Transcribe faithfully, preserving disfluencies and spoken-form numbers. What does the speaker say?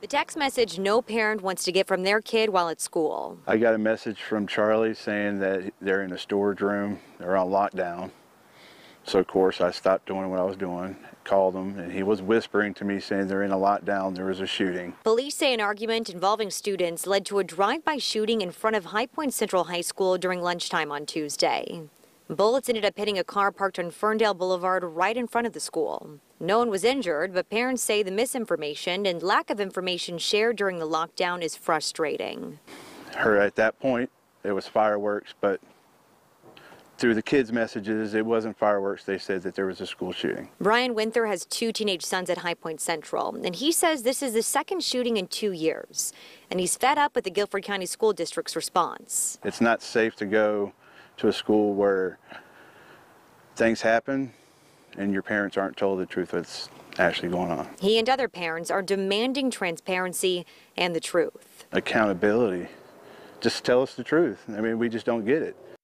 The text message no parent wants to get from their kid while at school. I got a message from Charlie saying that they're in a storage room, they're on lockdown. So of course I stopped doing what I was doing, called him, and he was whispering to me saying they're in a lockdown, there was a shooting. Police say an argument involving students led to a drive-by shooting in front of High Point Central High School during lunchtime on Tuesday. Bullets ended up hitting a car parked on Ferndale Boulevard right in front of the school. No one was injured, but parents say the misinformation and lack of information shared during the lockdown is frustrating. Her at that point, it was fireworks, but through the kids' messages, it wasn't fireworks. They said that there was a school shooting. Brian Winther has two teenage sons at High Point Central, and he says this is the second shooting in two years, and he's fed up with the Guilford County School District's response. It's not safe to go to a school where things happen and your parents aren't told the truth that's actually going on. He and other parents are demanding transparency and the truth. Accountability. Just tell us the truth. I mean, we just don't get it.